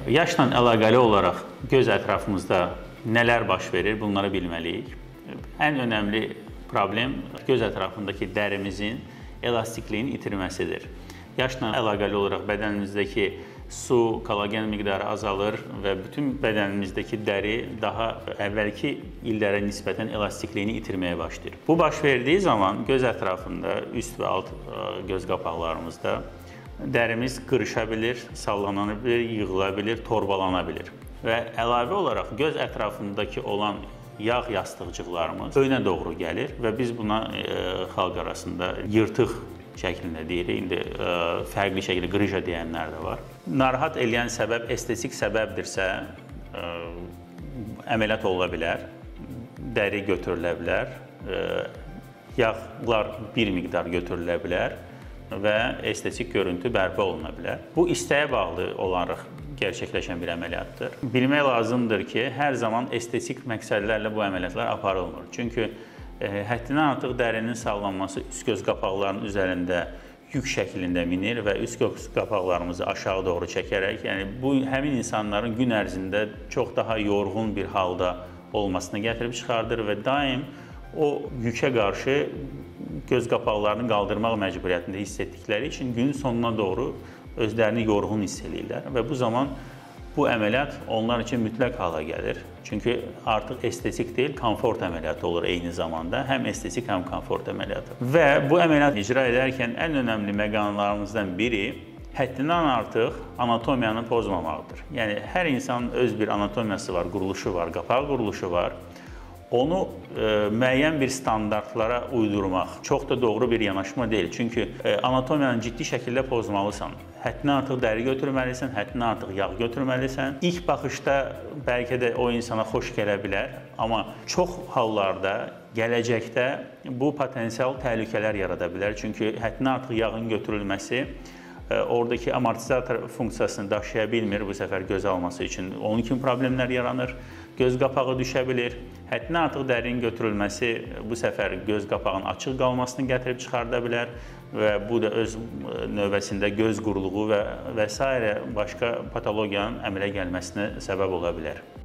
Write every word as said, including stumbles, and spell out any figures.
Yaşla əlaqəli olaraq göz ətrafımızda nələr baş verir, bunları bilməliyik. Ən önəmli problem göz ətrafındakı dərimizin elastikliyin itirməsidir. Yaşla əlaqəli olaraq bədənimizdəki su, kollagen miqdarı azalır və bütün bədənimizdəki dəri daha əvvəlki illərə nisbətən elastikliğini itirməyə başlayır. Bu baş verdiyi zaman göz ətrafında, üst və alt göz qapaqlarımızda dərimiz qırışa bilir, sallana bilir, yığıla bilir, torbalana bilir. Və əlavə olaraq göz ətrafındakı olan yağ yastıqcıqlarımız önə doğru gəlir və biz buna e, xalq arasında yırtıq şəklində deyirik, indi ə, fərqli şəkildə qrıja deyənlər də var. Narahat eləyən səbəb estetik səbəbdirsə, ə, əməliyyat ola bilər, dəri götürülə bilər, ə, yağlar bir miqdar götürülə bilər və estetik görüntü bərpa oluna bilər. Bu istəyə bağlı olaraq gerçəkləşən bir əməliyyatdır. Bilmək lazımdır ki, hər zaman estetik məqsədlərlə bu əməliyyatlar aparılmır. Çünki həddindən artıq dərinin sallanması üst göz qapaqlarının üzərində yük şəklində minir və üst göz qapaqlarımızı aşağı doğru çəkərək, yəni bu həmin insanların gün ərzində çox daha yorğun bir halda olmasına gətirib çıxardır və daim o yükə qarşı göz qapaqlarını qaldırmaq məcburiyyətində hiss etdikləri üçün günün sonuna doğru özlərini yorğun hiss edirlər və bu zaman bu əməliyyat onlar üçün mütləq hala gəlir. Çünki artıq estetik deyil, komfort əməliyyatı olur eyni zamanda. Həm estetik, həm komfort əməliyyatı. Və bu əməliyyat icra edərkən ən önəmli məqamlarımızdan biri həddindən artıq anatomiyanı pozmamaqdır. Yəni, hər insanın öz bir anatomiyası var, quruluşu var, qapaq quruluşu var. Onu e, müəyyən bir standartlara uydurmaq çox da doğru bir yanaşma deyil. Çünki e, anatomiyanı ciddi şəkildə pozmalısan. Həddindən artıq dəri götürməlisən, həddindən artıq yağ götürməlisən. İlk baxışda bəlkə də o insana xoş gələ bilər, amma çox hallarda gələcəkdə bu potensial təhlükələr yarada bilər. Çünki həddindən artıq yağın götürülməsi oradakı amortizator funksiyasını daşıya bilmir bu səfər göz alması üçün. Onun kimi problemlər yaranır. Göz qapağı düşə bilir. Həddindən artıq dərinin götürülməsi bu səfər göz qapağının açıq qalmasını gətirib çıxarda bilər və bu da öz növbəsində göz quruluğu və və s. başqa patologiyanın əmələ gəlməsinə səbəb ola bilər.